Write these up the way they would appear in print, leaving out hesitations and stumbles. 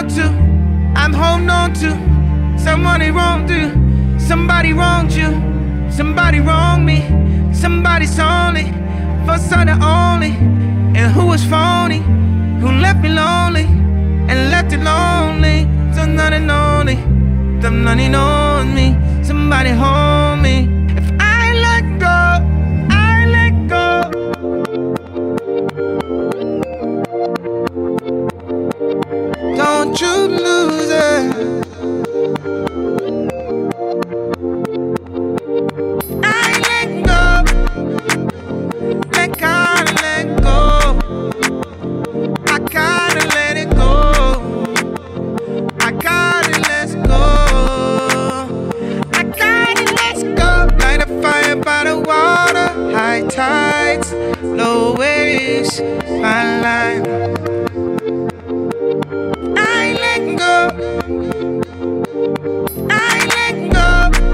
on to, I'm holding on to. Somebody wronged you, somebody wronged you, somebody wronged me. Somebody's only, for something only. And who was phony, who left me lonely, and left it lonely. Somebody lonely, somebody knows me. Somebody hold me. If I let go, I let go. Don't you lose it. I let go. Let God let go. I gotta let it go. I gotta let go. I gotta let go. Light a fire by the water. High tides, low waves, my life. I let go. I let go.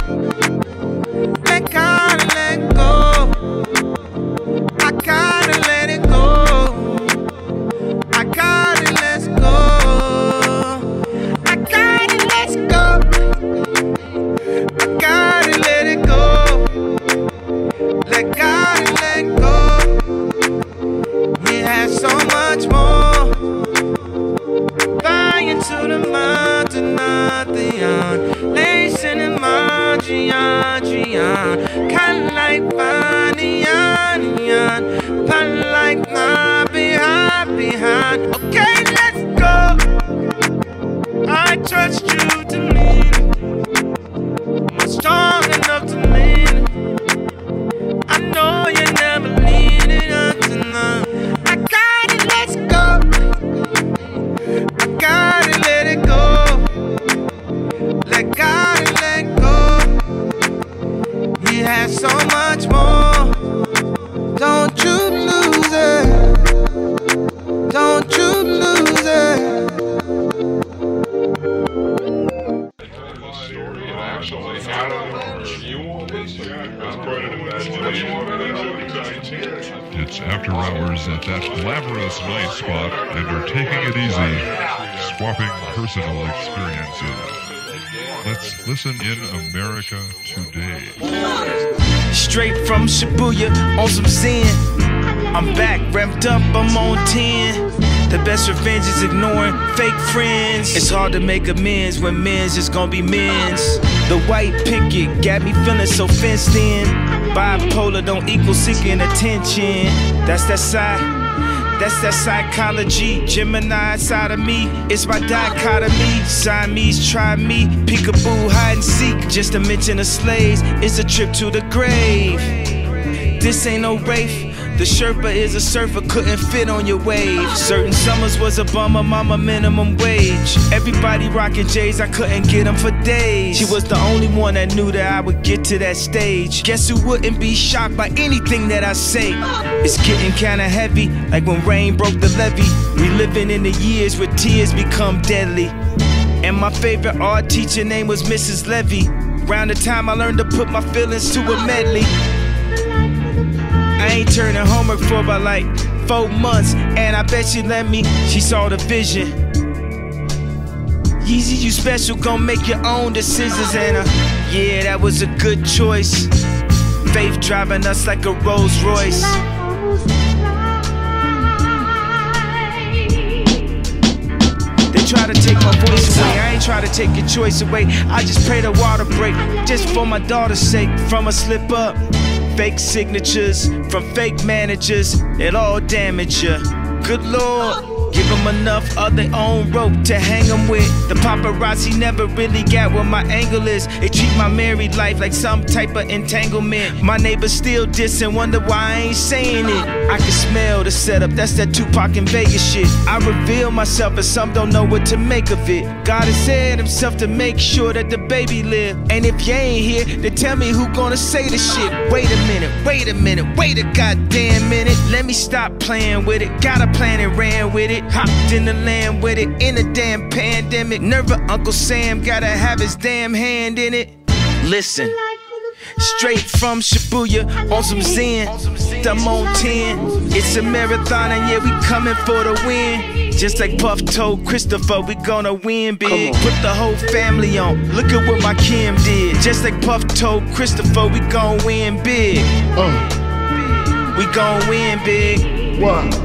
Let God let go. I gotta let it go. I gotta let go. I gotta let go. I gotta let it go. Let God let go. He has so much more. Flying to the mountain, mountain. Lacing in my Junya. Kinda like Fairytale. Pan like my behind. Okay, let's go. I trust you to mean it. I'm strong enough to mean it. I know you never leave it up to now. I gotta let go. I gotta let it go. Let God let go. He has so much more. Don't you lose it. Don't you lose it. It's after hours at that glamorous night spot, and you're taking it easy, swapping personal experiences. Let's listen in America today. Straight from Shibuya on some Zen. I'm back, revved up, I'm on 10. The best revenge is ignoring fake friends. It's hard to make amends when men's just gonna be men's. The white picket got me feeling so fenced in. Bipolar don't equal seeking attention. That's that psychology. Gemini side of me, it's my dichotomy. Siamese try me, peekaboo hide and seek. Just to mention the slaves, it's a trip to the grave. This ain't no Wraith. The Sherpa is a surfer, couldn't fit on your wave. Certain summers was a bummer, mama minimum wage. Everybody rocking J's, I couldn't get them for days. She was the only one that knew that I would get to that stage. Guess who wouldn't be shocked by anything that I say? It's getting kinda heavy, like when rain broke the levee. Reliving in the years where tears become deadly. And my favorite art teacher name was Mrs. Levy. Around the time I learned to put my feelings to a medley. I ain't turning homework for about like 4 months, and I bet she let me. She saw the vision. Yeezy, you special, gon' make your own decisions, and yeah, that was a good choice. Faith driving us like a Rolls Royce. They try to take my voice away, I ain't try to take your choice away. I just pray the water break, just for my daughter's sake, from a slip up. Fake signatures from fake managers, it all damage ya. Good Lord, give them enough of their own rope to hang them with. The paparazzi never really got what my angle is. They treat my married life like some type of entanglement. My neighbors still diss and wonder why I ain't saying it. I can smell the setup, that's that Tupac in Vegas shit. I reveal myself and some don't know what to make of it. God has said himself to make sure that the baby live. And if you ain't here, then tell me who gonna say the shit. Wait a minute, wait a minute, wait a goddamn minute. Let me stop playing with it. Got a plan and ran with it. Hopped in the land with it in a damn pandemic. Nerva Uncle Sam gotta have his damn hand in it. Listen, straight from Shibuya on some Zen. I'm on 10. It's a marathon and yeah, we coming for the win. Just like Puff told Christopher, we gonna win big. Put the whole family on. Look at what my Kim did. Just like Puff told Christopher, we gon' win big. We gon' win big. What?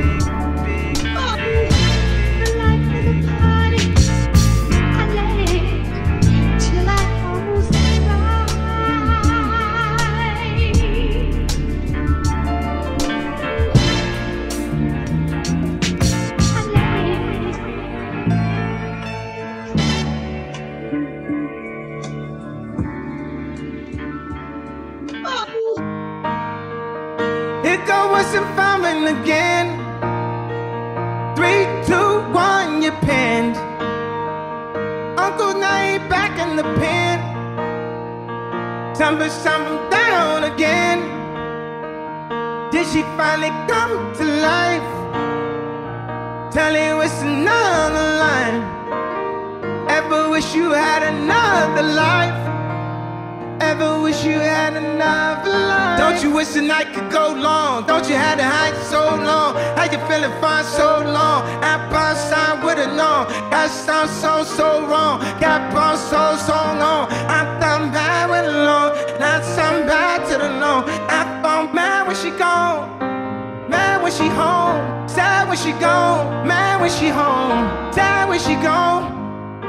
Again, 3, 2, 1, you pinned. Uncle now he back in the pen. Time to down again. Did she finally come to life? Tell you it's another line. Ever wish you had another life? Ever wish you had another life? Don't you wish the night could go long? Don't you had to hide so long? How you feeling fine so long? At bond sign with a no. That sounds so wrong. Got bond so long. I thought bad with a loan. Not some bad to the loan. I thought mad when she gone. Mad when she home. Sad when she gone. Mad when she home. Sad when she gone.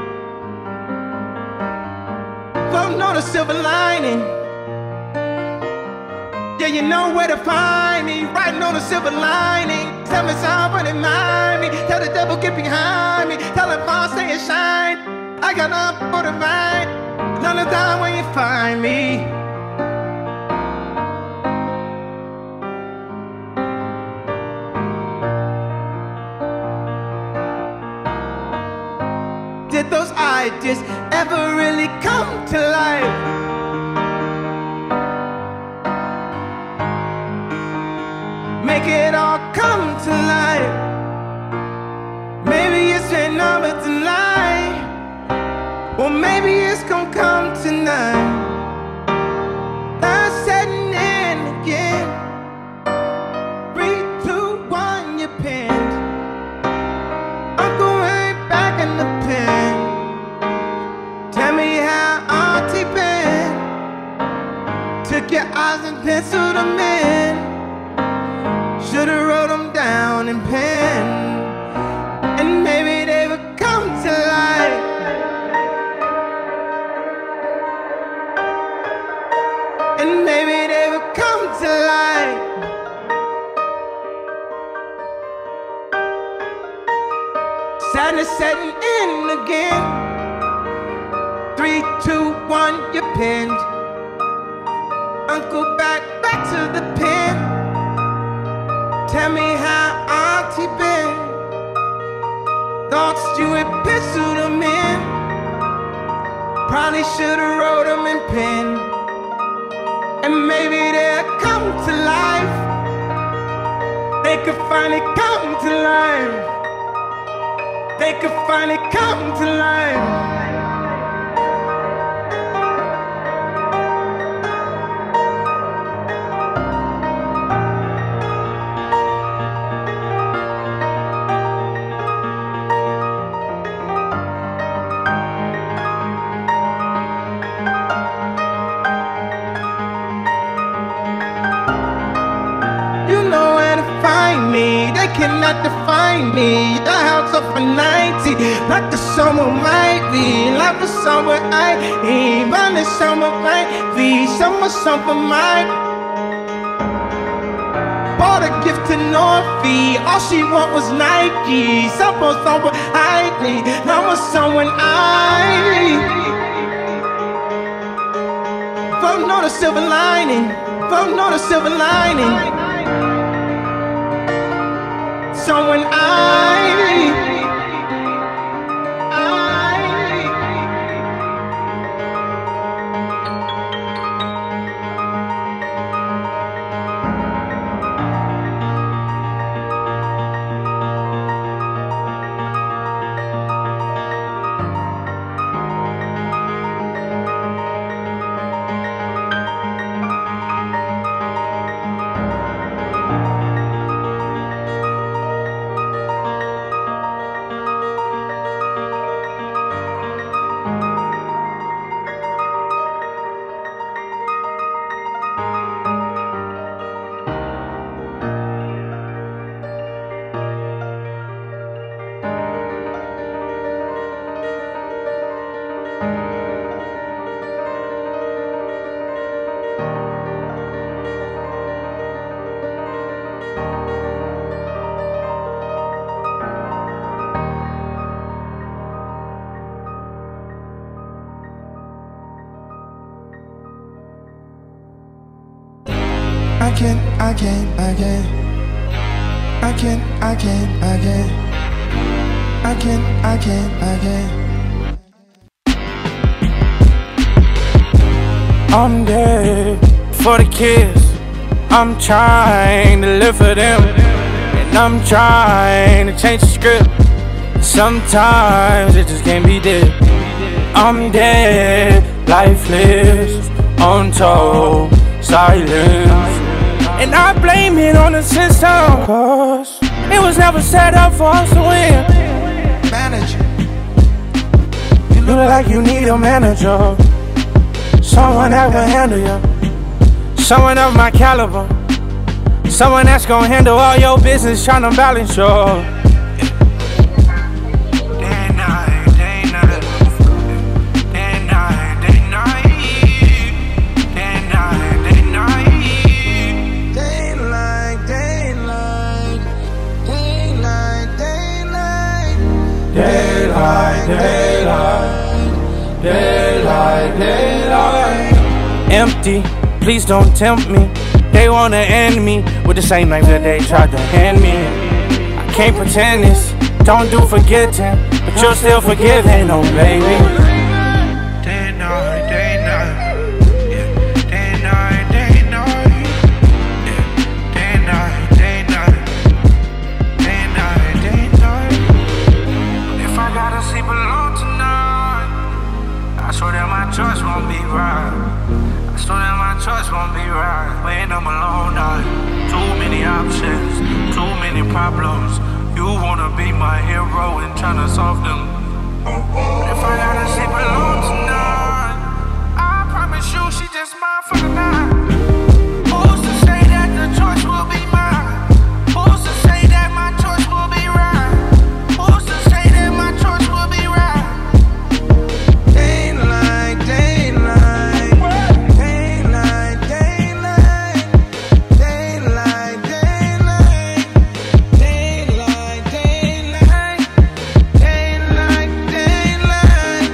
Floating on a silver lining. Yeah, you know where to find me. Riding on a silver lining. Tell me someone in mind me. Tell the devil get behind me. Tell him I'll stay and shine. I got up for the fight. None of time when you find me. Did those ideas ever really come to life? Make it all come to life. Maybe it's another tonight. Or maybe it's gonna come tonight. That's setting in again. 3, 2, 1, you pinned. Uncle ain't back in the pen. Tell me how Auntie been. Took your eyes and penciled them in. Should've wrote them down in pen. And maybe they would come to life. And maybe they would come to life. Sadness setting in again. 3, 2, 1, you pinned. Uncle back to the pen. Tell me how Auntie been. Thoughts you had penciled them in. Probably should've wrote them in pen. And maybe they'll come to life. They could finally come to life. They could finally come to life. They cannot define me. The house up for 90. Like the summer might be. Like the summer I ain't. But the summer might be. Summer might. Bought a gift to Northie. All she want was Nike. Someone I need. Now was someone I Voting on the silver lining. Voting on the silver lining. Someone I'm dead for the kids. I'm trying to live for them, and I'm trying to change the script. Sometimes it just can't be dead. I'm dead, lifeless, untold, silence. And I blame it on the system, cause it was never set up for us to win. Manager, you look like you need a manager. Someone that will handle you. Someone of my caliber. Someone that's gonna handle all your business, trying to balance your daylight. Empty, please don't tempt me. They wanna end me with the same knife that they tried to hand me. I can't pretend this, don't do forgetting, but you're still forgiving, oh baby. Day, night, yeah. Day, night, yeah. Day, night, day, night. If I gotta sleep alone tonight, I swear that my choice won't be right. I swear that my choice won't be right. When I'm alone, too many options, too many problems. You wanna be my hero and tryna solve them. But if I gotta sleep alone tonight, I promise you she just mine for the night. Who's to say that the choice will be mine? Who's to say that my choice will be right? Who's to say that my choice will be right? Daylight, daylight, daylight, daylight, daylight, daylight, daylight, daylight, daylight.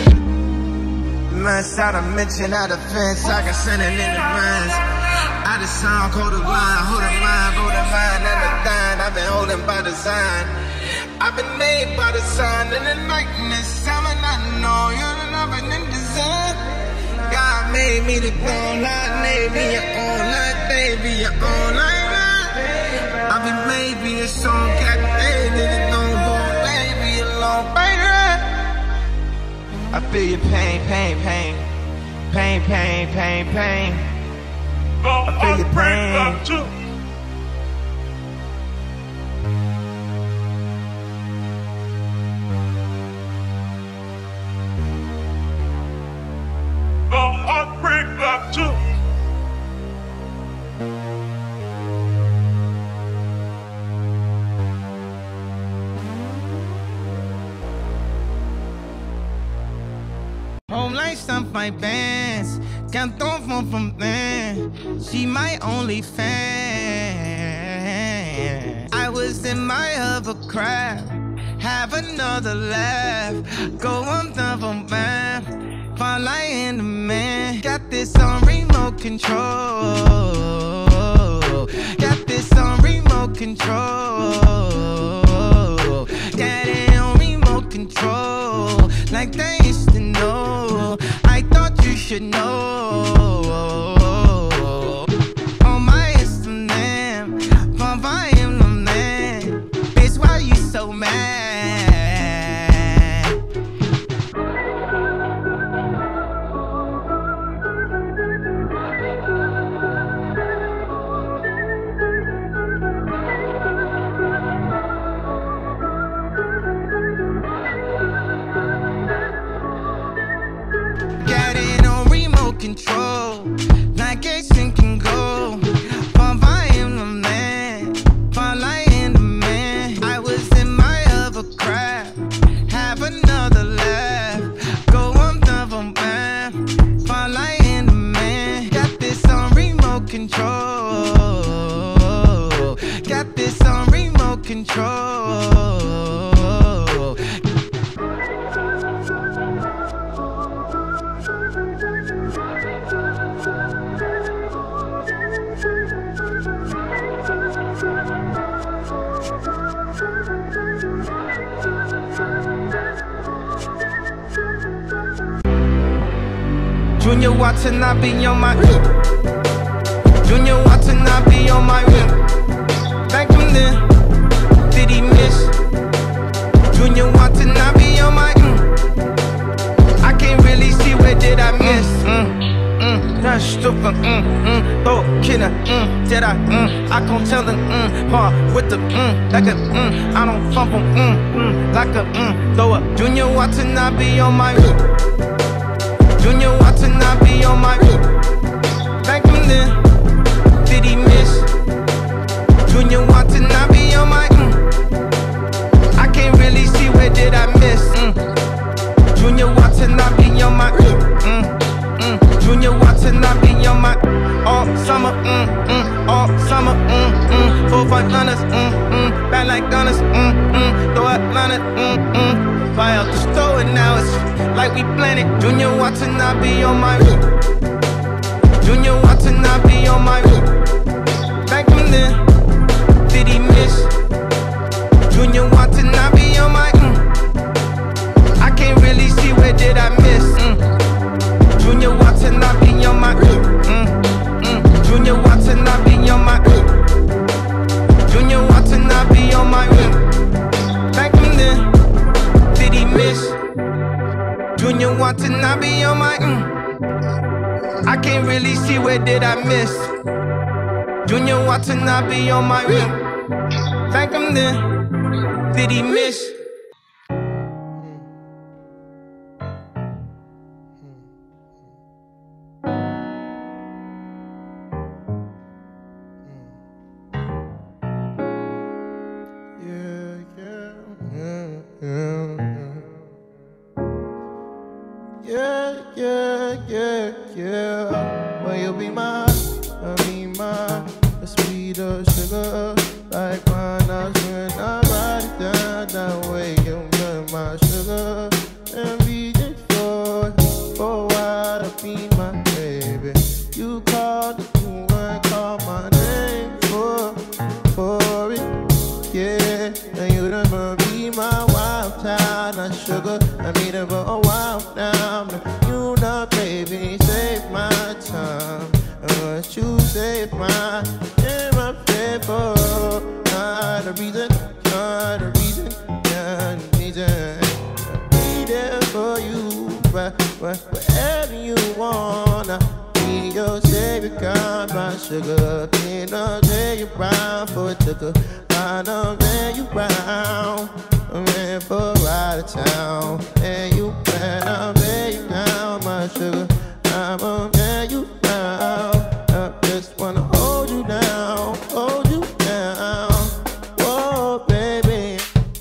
Man, shout a mention out of fence, I can send it in advance. I just sound cold of line, hold the line, go to mine, and the thine. I've been holding by design. I've been made by the sun and the lightness. Someone I know you're the loving in design. God made me the grown line, made me your own life, baby, your own life. I've been maybe a song, got baby, the no more, baby, alone, baby. I feel your pain, pain, pain, pain, pain, pain, pain. I feel your pain. Home life stamp my bands, can't don't phone from there. She my only fan. I was in my hovercraft, have another laugh. Go on double man, fall I in the man. Got this on remote control. Got this on remote control. Got it on remote control, like they used to know. I thought you should know. On my Instagram, Pump, I am the man. Bitch, why you so mad? Got it on remote control, Junya Watanabe on my Junya Watanabe on my Thank him then. Did he miss? Junya Watanabe on my I can't really see where did I miss. That's stupid. Oh, killer. Did I can't tell the hard with the like a I don't fumble like a throw up. Junya Watanabe on my Junya Watanabe on my Thank him then. Did he miss? Junya Watanabe on my I can't really see where did I miss. Junya Watanabe on my Junya Watanabe on my all summer all summer 4-500s bad like gunners throw Atlanta buy out the store and now it's like we planned it. Junya Watanabe on my Junya Watanabe on my Thank him then. Did he miss? Junya Watanabe on my I can't really see where did I miss. Junya Watanabe on my Junya Watanabe on my Junya Watanabe on my Thank him then. Did he miss? Junya Watanabe on my I can't really see where did I miss. Junya Watanabe on my Thank him then. Did he miss? Will you be mine? I'll be mine. The sweet or sugar, like wine. I when I ride it down that way. You burn my sugar and reach it for a while to be my baby. You called it, you ain't called my name for it. Yeah, and you done be my wild child, not sugar. I mean it for a while now. You know, baby, save my time. What you save my in my favor. Not a reason, not a reason, not a reason. I'll be there for you, wherever you wanna. Be your savior, God, my sugar. Can't lay you round for a ticker. I don't lay you round. I'm in for out of town. And you better lay you down, my sugar. I'ma lay you down. I just wanna hold you down, hold you down. Whoa, baby.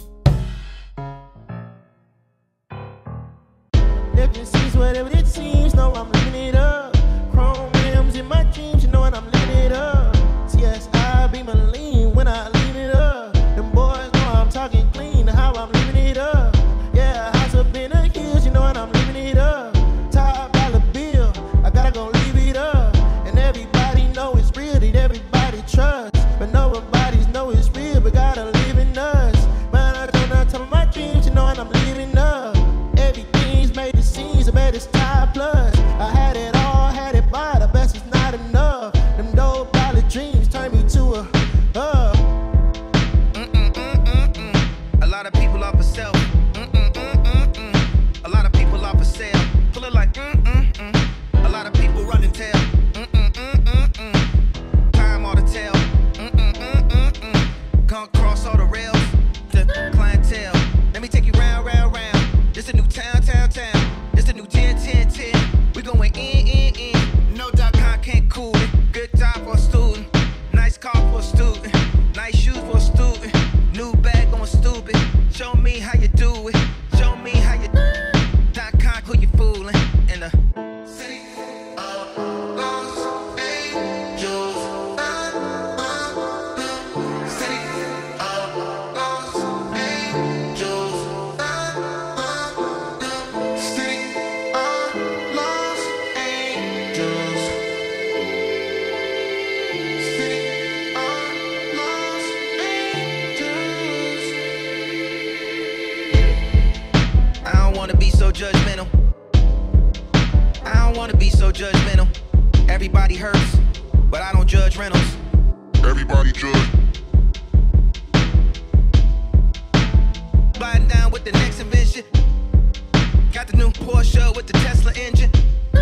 If it seems whatever it seems, no, I'm living it up. Chrome rims in my dreams, you know what I'm living it up. Yes, I be my lean when I leave it up. Them boys know I'm talking clean, how I'm living it up. Yeah, house up in the hills, you know what I'm living it up. Top dollar bill, I gotta go leave it up. And everybody know it's real, that everybody trust. But nobody's know it's real, but gotta live in us. Man, I come down top of my dreams, you know what I'm living up. Everything's made the scenes, I bet it's top plus. I had it all, had it by, the best is not enough. Them dope dollar dreams turn me to a A lot of people off for sale. A lot of people off for sale. Pull it like A lot of people running tail. Time all the tail. Come cross all the rails. The clientele. Let me take you round, round, round. This a new town, town, town. This a new 10, 10, 10. We going in. No doubt, can't cool it. Good job for a student. Nice car for a student. Nice shoes for a student. New bag going stupid. Show me how you do it. Show me how you .com, who you fooling. In the city of Los Angeles. City of Los Angeles. City of Los Angeles. City of Los Angeles. I don't wanna be so judgmental. I don't don't wanna be so judgmental. Everybody hurts, but I don't judge rentals. Everybody judge. Sliding down with the next invention. Got the new Porsche with the Tesla engine.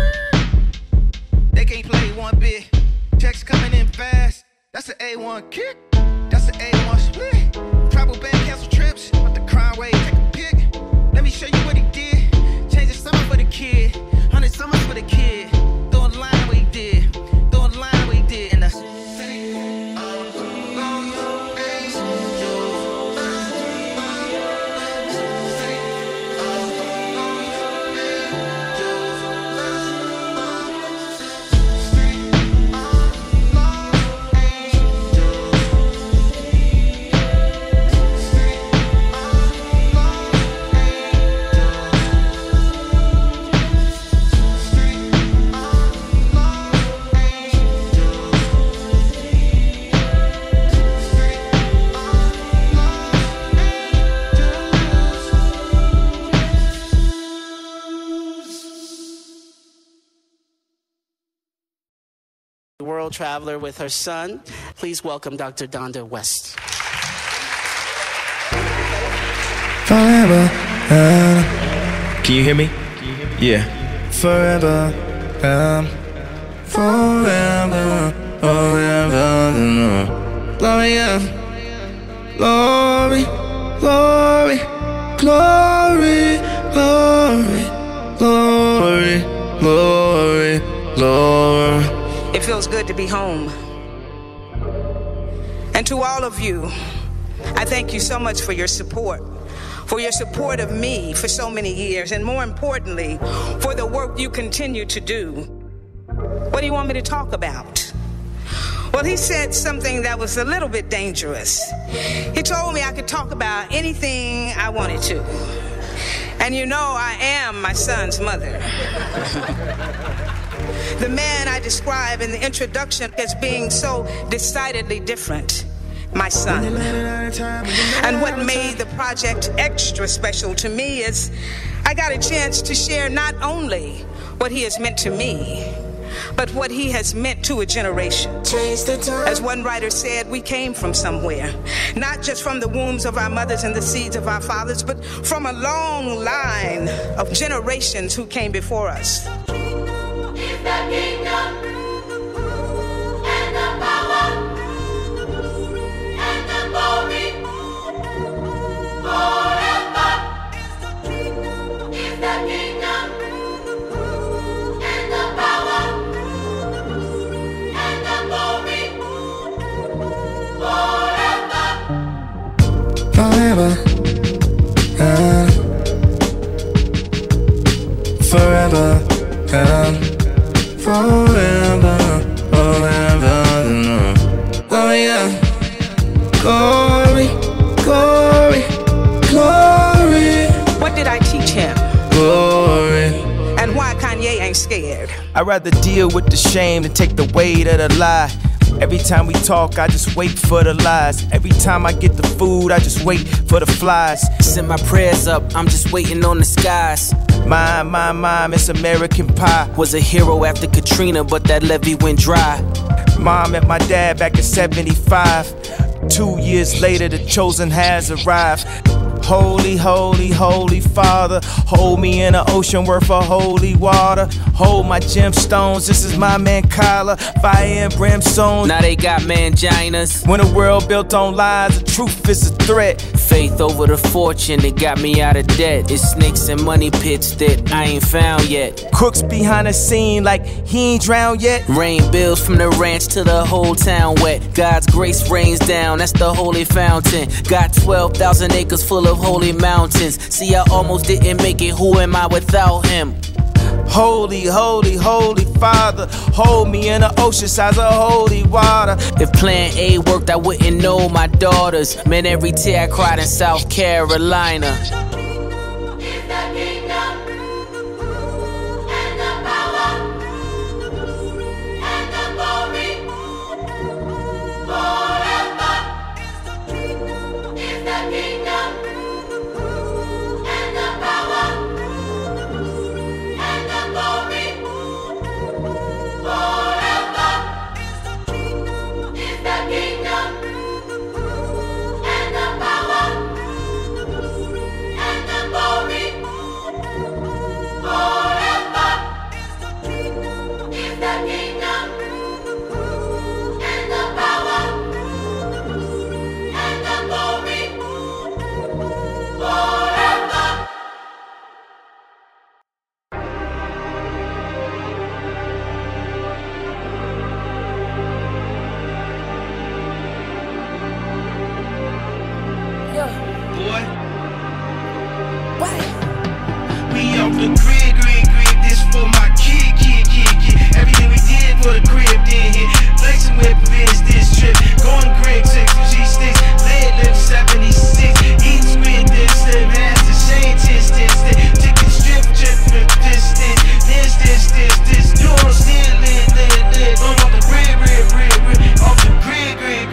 They can't play one bit. Checks coming in fast. That's an A1 kick. That's an A1 split. Travel bag, cancel trips. But the crime wave, take a pic. Let me show you what he did. Change the summer for the kid. 100 summers for the kid. Throwing the line what he did. Throwing the line what he did. In the world traveler with her son. Please welcome Dr. Donda West. Forever. Can you hear me? Yeah. Forever. Forever. Forever. Glory, glory, glory, glory, glory, glory, glory, glory. It feels good to be home. And to all of you, I thank you so much for your support of me for so many years, and more importantly, for the work you continue to do. What do you want me to talk about? Well, he said something that was a little bit dangerous. He told me I could talk about anything I wanted to. And you know I am my son's mother. The man I describe in the introduction as being so decidedly different, my son. And what made the project extra special to me is I got a chance to share not only what he has meant to me, but what he has meant to a generation. As one writer said, we came from somewhere, not just from the wombs of our mothers and the seeds of our fathers, but from a long line of generations who came before us. Is the kingdom and the power and the glory forever. Is the kingdom and the power and the glory forever. Forever. Forever. Forever, forever, glory, glory, glory, glory. What did I teach him? Glory. And why Kanye ain't scared? I'd rather deal with the shame than take the weight of the lie. Every time we talk, I just wait for the lies. Every time I get the food, I just wait for the flies. Send my prayers up, I'm just waiting on the skies. Mom, it's American Pie. Was a hero after Katrina, but that levee went dry. Mom met my dad back in 75. 2 years later, the chosen has arrived. Holy, holy, holy Father, hold me in an ocean worth of holy water. Hold my gemstones, this is my man Kyla. Fire and brimstone. Now they got manginas. When a world built on lies, the truth is a threat. Faith over the fortune that got me out of debt. It's snakes and money pits that I ain't found yet. Crooks behind the scene like he ain't drowned yet. Rain bills from the ranch to the whole town wet. God's grace rains down, that's the holy fountain. Got 12,000 acres full of holy mountains. See, I almost didn't make it, who am I without him? Holy, holy, holy Father, hold me in the ocean size of holy water. If plan A worked, I wouldn't know my daughters. Man, every tear I cried in South Carolina. Is the kingdom and the power and the glory forever. Is the kingdom and the power and the glory Off the grid, this for my kid. Everything we did for the crib, then hit. Flexing with biz this trip. Going Greg 6 with G-sticks. Lead lift 76. Eating squid this, live as the shame, this. Ticket strip, this. You on still lit. I'm off the grid. Off the grid.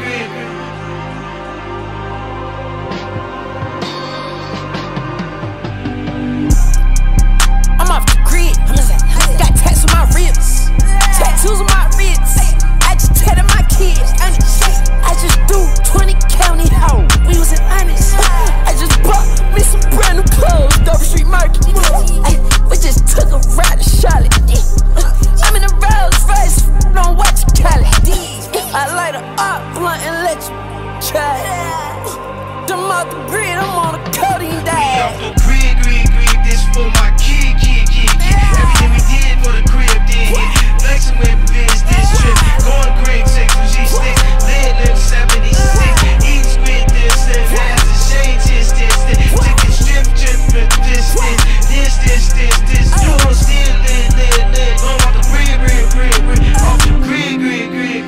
I'm off the grid. Got tats on my ribs, tattoos on my ribs. I just tatted my kids. I just do 20 county hoe. We was in honest. I just bought me some brand new clothes. Dover Street Market. We just took a ride to Charlotte. I'm in a Rolls Royce. Don't watch you call it. I light her up blunt and let you try it. I'm off the grid. I'm on a codeine diet. Off the grid, this for my kid. Everything we did for the crib, then hit. Flexing with biz this trip. Going Greg 6 with G-sticks. Lead lift 76. Eating squid this, live as the shade, this. Ticket strip, this. You on still lit. I'm off the grid. Off the grid.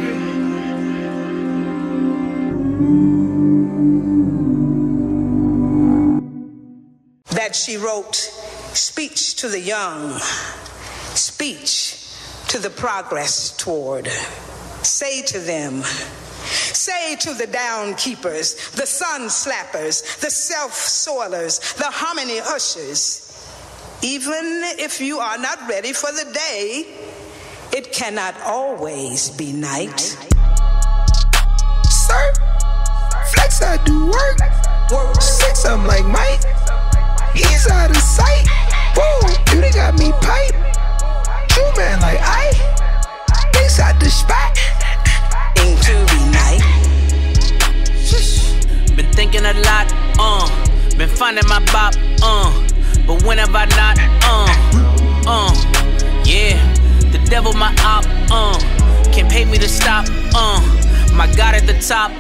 That she wrote, speech to the young, speech to the progress toward. Say to them, say to the down keepers, the sun slappers, the self-soilers, the harmony ushers, even if you are not ready for the day, it cannot always be night. Sir, flex, I do work. Sex, I'm like Mike. He's out of sight. Whoa, you done got me pipe. True man like I. Inside the spot. Into the night. Been thinking a lot, been finding my bop, but when have I not, yeah, the devil my op, can't pay me to stop, my God at the top,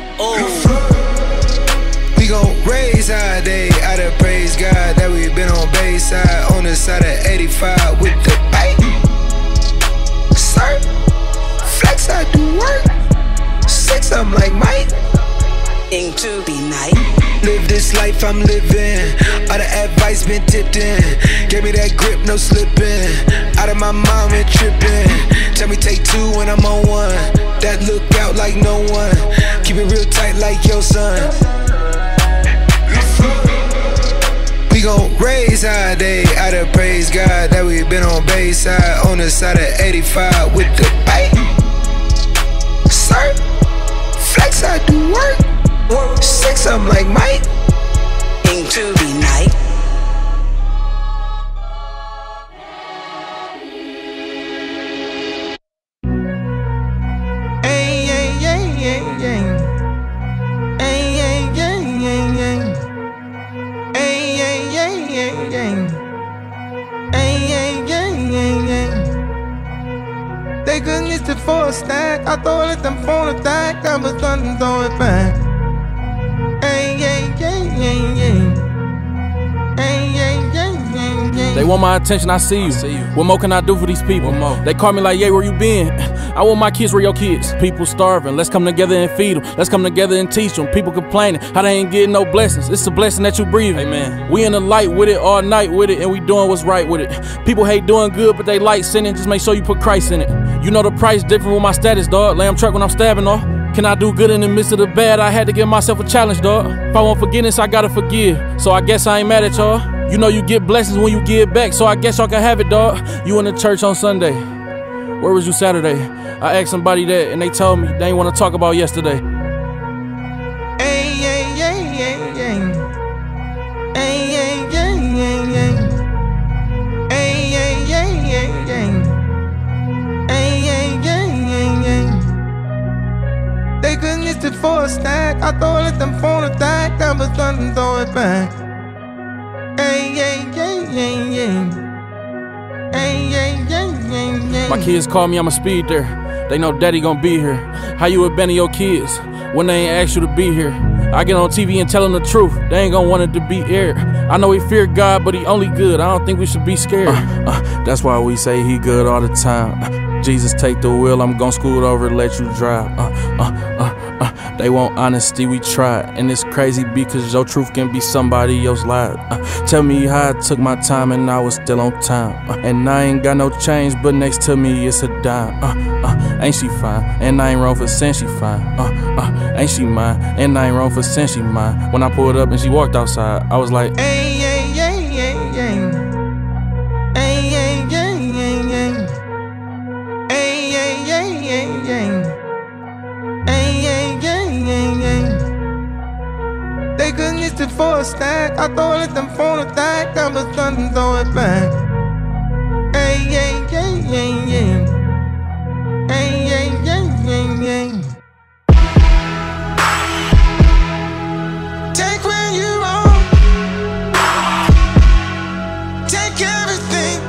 We gon' raise our day out of praise God that we been on Bayside on the side of 85 with the bite. Sir, flex, I do work. Sex, I'm like Mike. Into the night. Live this life I'm living. All the advice been tipped in. Gave me that grip, no slipping. Out of my mind, been tripping. Tell me take two when I'm on one. That look out like no one. Keep it real tight like your son. We gon' raise our day out of praise God that we been on Bayside on the side of 85 with the bite. Sir, flex, I do work. Sex, I'm like Mike. Into the night. They couldn't miss it for a stack. I throw it them phone attack. I was done and throw it back. They want my attention, I see you. What more can I do for these people? They call me like, yeah, where you been? I want my kids where your kids. People starving, let's come together and feed them. Let's come together and teach them. People complaining how they ain't getting no blessings. It's a blessing that you breathing. Amen. We in the light with it, all night with it, and we doing what's right with it. People hate doing good, but they like sinning. Just make sure you put Christ in it. You know the price different with my status, dog. Lamb truck when I'm stabbing, dog. Can I do good in the midst of the bad? I had to give myself a challenge, dog. If I want forgiveness, I gotta forgive. So I guess I ain't mad at y'all. You know you get blessings when you give back, so I guess y'all can have it, dog. You in the church on Sunday. Where was you Saturday? I asked somebody that, and they told me they ain't want to talk about yesterday. They couldn't miss it for a stack. I throw it them phone attack. I was done and throw it back. My kids call me, I'm a speed there. They know daddy gon' be here. How you abandon your kids when they ain't asked you to be here? I get on TV and tell them the truth, they ain't gon' want it to be aired. I know he fear God, but he only good. I don't think we should be scared. That's why we say he good all the time. Jesus, take the wheel, I'm gon' scoot over, let you drive. They want honesty, we try. And it's crazy because your truth can be somebody else's lie. Tell me how I took my time and I was still on time. And I ain't got no change, but next to me it's a dime. Ain't she fine? And I ain't wrong for saying she fine. Ain't she mine? And I ain't wrong for saying she mine. When I pulled up and she walked outside, I was like, hey, hey, hey, hey, hey. Hey, hey, hey, hey, hey. Hey, hey, hey, hey, hey. Hey, hey, hey, hey, hey. They couldn't use it for a stack. I thought it them for a stack. I was done and throw it back. Hey, hey, hey, hey, hey. Hey, hey, hey, hey, hey. Take where you are. Take everything.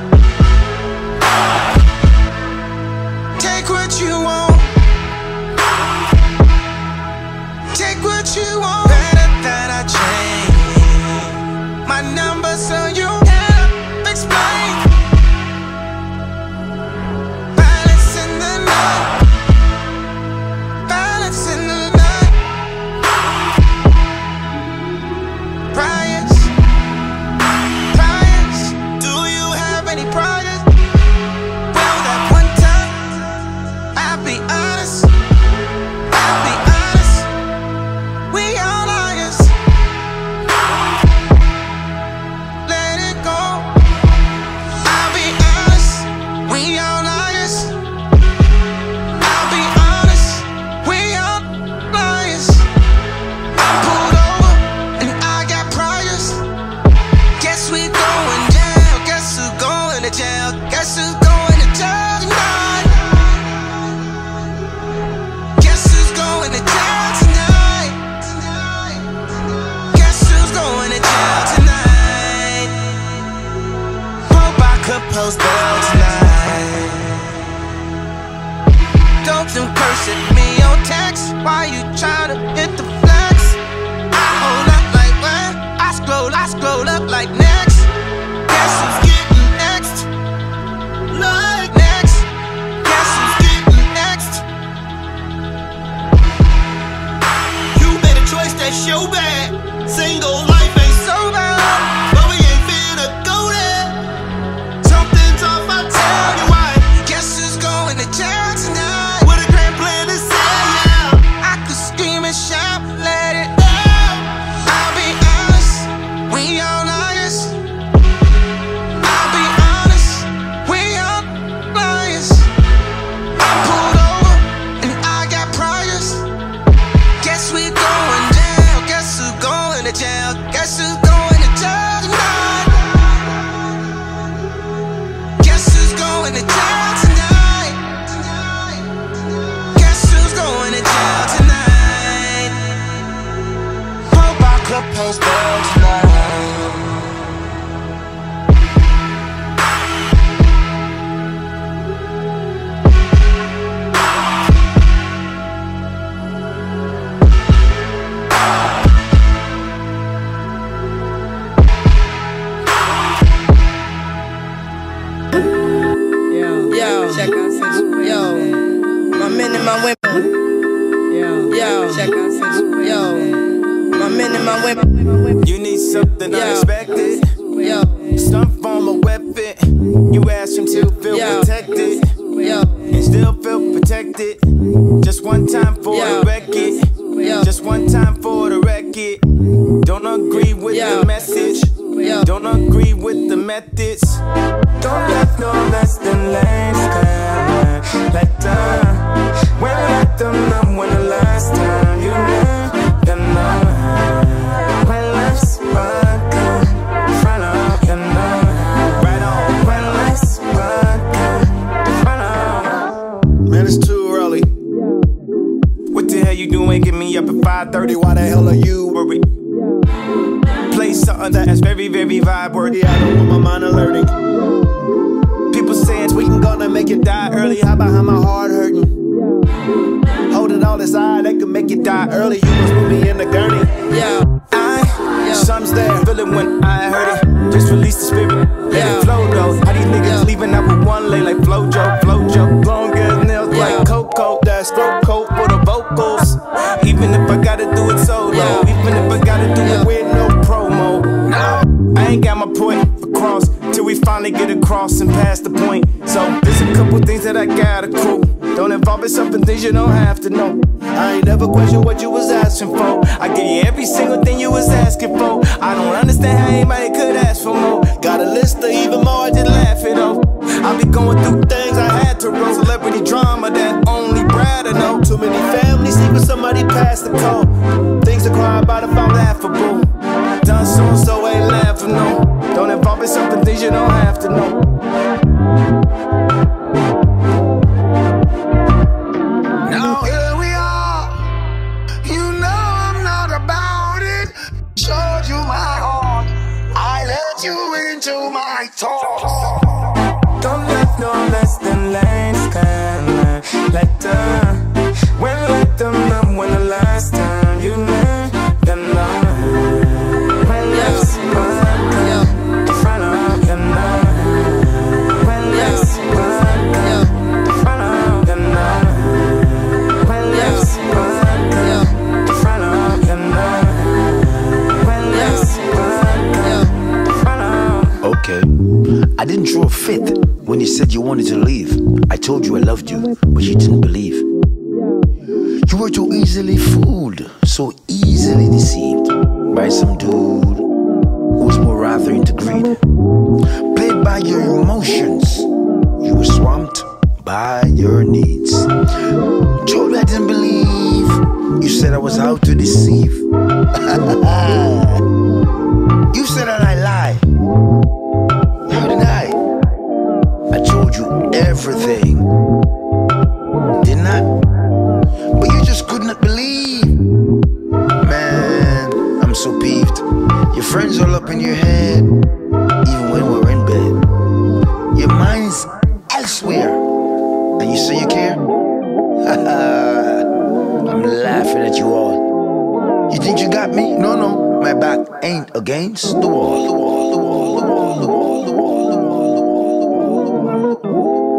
Take what you want. Take what you want. Better that I change my number so you can't explain. Balance in the night. Balance in the night. Priors. Priors. Do you have any priors? Well, that one time, I'll be honest. I'll be honest. We all liars. Let it go. I'll be honest. We all liars. I'll be honest. We all liars. I pulled over and I got priors. Guess we going jail. Guess who's going to jail? Guess who's going to jail tonight? Guess who's going to jail tonight? Guess who's going to jail tonight? Hope I could post bail tonight. Don't you curse at me on text. Why you try to hit the flex? I hold up like what? I scroll up like next. Guess who's getting next? Like next. Guess who's getting next? You made a choice that's your bad. Single life ain't so bad, but we ain't finna go there. Something's off, I tell you why. Guess who's going to jail tonight? With a grand plan to say yeah. I could scream and shout, let it out. I'll be honest, we all liars. I'll be honest, we all liars. I pulled over and I got priors. Guess we going jail. Guess who's going to jail? Guess who's going to jail tonight? Guess who's going to jail tonight? Guess who's going to jail tonight? Hope I could post bail tonight. Yo, check out Central. Yo, my men and my women. Yo, check out Central. Yo, my men and my women. You need something unexpected. Yo, some form of weapon. You ask him to feel protected. And still feel protected. Just one time for the record. Just one time for the record. Don't agree with the message. Don't agree with the methods. Don't let no less than lanes come. Let them. When let them know when the last time you knew them know. When life's broken, front of them know. Right on. When life's broken, front of. Man, it's too early. What the hell you doing? Get me up at 5:30. Why the hell are you worried? Play something that's very, very vibe worthy. I don't want my mind alerting. People saying tweeting gonna make you die early. How about how my heart hurting? Hold it all aside, that could make you die early. You must put me in the gurney. Some's there, feeling when I finally get across and pass the point. So there's a couple things that I gotta quote. Don't involve yourself in things you don't have to know. I ain't never question what you was asking for. I give you every single thing you was asking for. I don't understand how anybody could ask for more. Got a list of even more, I just laugh it off. I be going through things I had to run. Celebrity drama that only Brad I know. Too many families sleep with somebody past the call. Things to cry about if I'm laughable. Done so ain't laughing, no. Don't involve yourself in things you don't have to know. Now here we are. You know I'm not about it. Showed you my heart. I let you into my thoughts. Don't let no less than lanes can let them. When let them know when the last time you let them know. When let's the front of them know. When let's the front of them know. When let's the front of them know. When let's the front of. Okay, I didn't throw a fit when you said you wanted to leave. I told you I loved you, but you didn't believe. You were too easily fooled, so easily deceived by some dude who was more rather into greed. Played by your emotions, you were swamped by your needs. Told you I didn't believe, you said I was out to deceive. You said that I lied. How did I told you everything, didn't I? But you just could not believe. Man, I'm so peeved. Your friends all up in your head, even when we're in bed. Your mind's elsewhere, and you say you care? I'm laughing at you all. You think you got me? No, my back ain't against the wall. The wall, the wall, the wall, the wall, the wall, the wall, the wall, the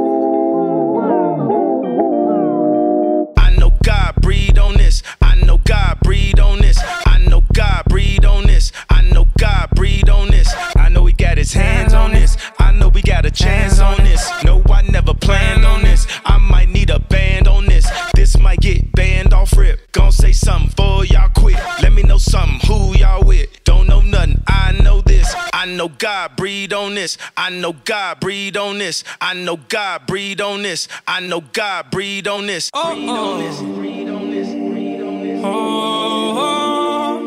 wall. I know God breathed on this. I know God breathed on this. I know God breathed on this. I know God breathed on this. I know He got His hands on this. I know we got a chance on this. No, I never planned on this. I might need a band on this. This might get banned off rip. Gon' say something for y'all quick. Let me know something, who y'all with. Don't know nothing, I know this. I know God breathed on this. I know God breathed on this. I know God breathed on this. I know God breathed on this. Breathe on this. Breathe on this. Breathe on this. Oh,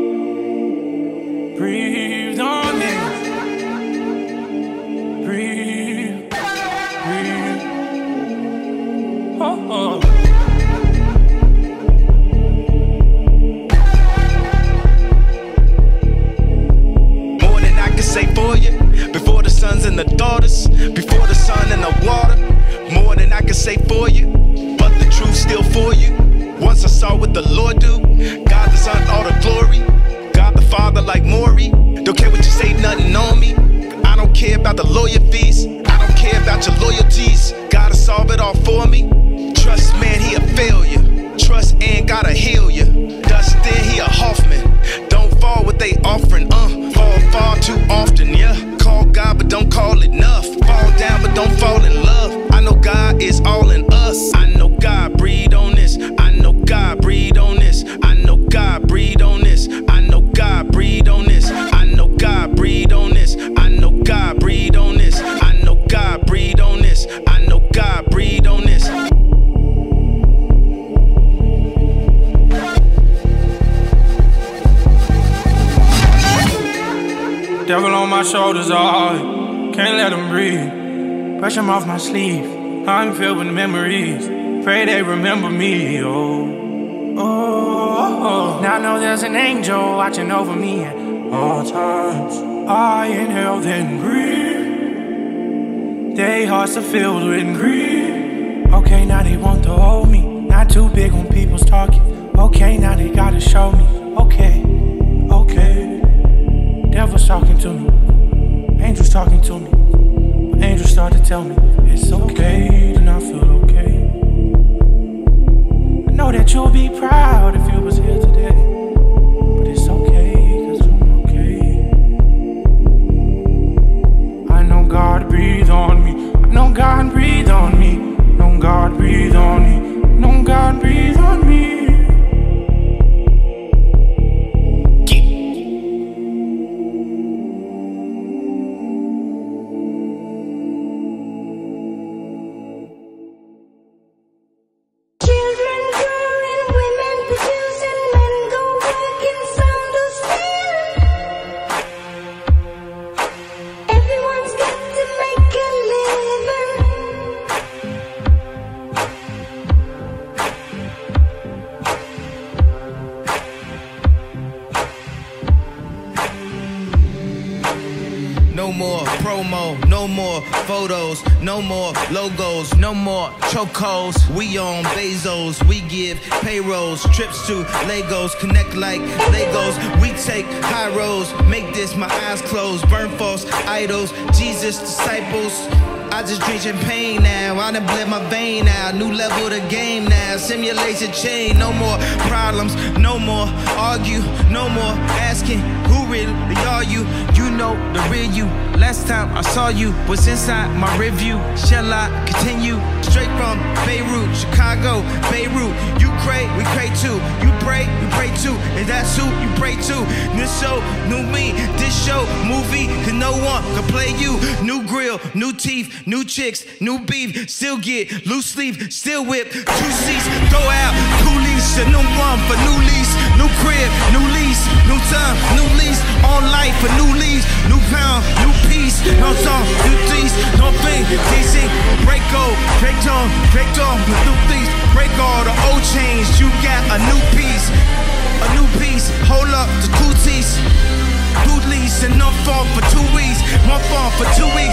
breathe on this. Breathe, breathe. Oh. More than I can say for you. Before the sons and the daughters. Before the sun and the water. More than I can say for you. But the truth still for you. Once I saw what the Lord do. God the Son, all the glory. God the Father like Maury. Don't care what you say, nothing on me. I don't care about the lawyer fees. I don't care about your loyalties. Gotta solve it all for me. Trust, man, he a failure. Trust and gotta heal you. Dustin, he a Hoffman. Don't fall what they offering, fall far too often, yeah. Call God, but don't call it enough. Fall down, but don't fall in love. I know God is all in us. I know God breathed on this. I know God breathed on this. I know God breathed on this. I know God breathed on this. I know God breathed on this. I know God breathed on this. I know God breathed on this. I know God breathed on this. Devil on my shoulders, oh, can't let him breathe. Brush him off my sleeve, I'm filled with memories. Pray they remember me, oh. Now I know there's an angel watching over me at all times. I inhale, then breathe. Their hearts are filled with grief. Okay, now they want to hold me. Not too big on people's talking. Okay, now they gotta show me. Okay. Devil's talking to me, angels talking to me. But angels start to tell me it's okay, then I feel okay. I know that you'll be proud if you was here today. But it's okay, 'cause I'm okay. I know God more photos, no more logos, no more chocos. We on Bezos, we give payrolls, trips to Legos, connect like Legos. We take high roads, make this my eyes closed, burn false idols, Jesus disciples. I just drink champagne now, I done bled my vein now. New level of the game now, simulation chain. No more problems, no more argue, no more asking who really are you. You know the real you. Last time I saw you was inside my review. Shall I continue? Straight from Beirut, Chicago, Beirut. You pray, we pray too. You pray, we pray too. And that's who you pray to. This show, new me. This show, movie, cause no one can play you. New grill, new teeth, new chicks, new beef. Still get loose sleeve, still whip. 2 seats, throw out, coolies. A new one for new lease. New crib, new lease. New time, new lease. On life for new leaves. New pound, new peace. No song, new things. No thing, DC. Break old, break on, new things. Break all the old chains. You got a new piece. A new piece. Hold up the cooties. Boot lease and no phone for 2 weeks. One phone for 2 weeks.